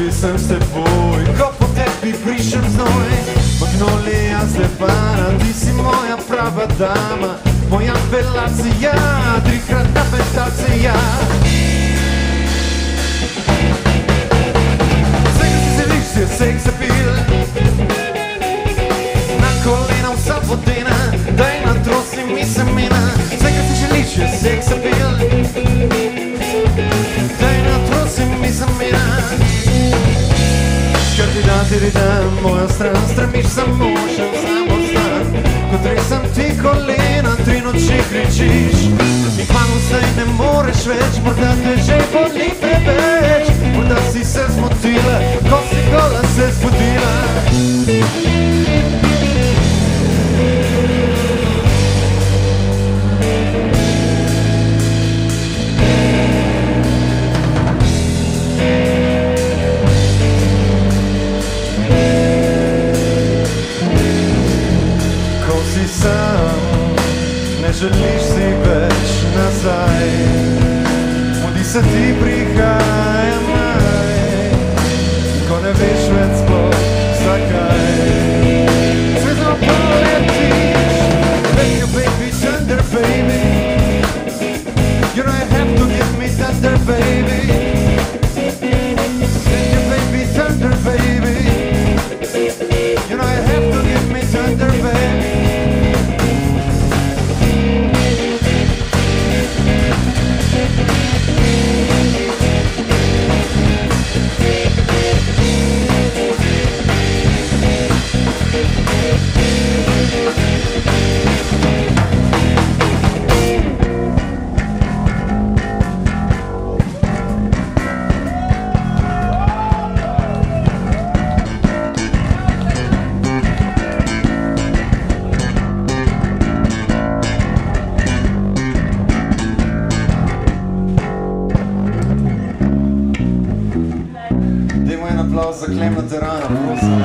nikoli sem s teboj. Ko po tebi brišem znoj, magnolija zlepana, ti si moja prava dama, moja velacija, trikratna pentacija. Vsega si želiš, si je Sexappeal, na kolena vsa vodena, daj na trosi mi semena. Vsega si želiš, je Sexappeal, daj na trosi mi semena. Kar ti dam mojo stran, stremiš samo še v samostan. Kot resam ti kolena, 3 noči kričiš, in kmalu zdaj ne moreš več, morda te že boli preveč. Morda si se zmotila, ko si gola se zbudila. Ne želiš si več nazaj, mudi se ti prihaja maj, ko ne veš več sploh zakaj. Svetlo poletiš, let your baby thunder baby, you know you have to give me thunder baby. Let your baby thunder baby, you know you have to give me thunder baby. Za Klemena Terana, prosim.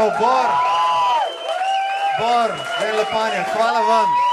Bor, Dejan Lapanja, hvala vam.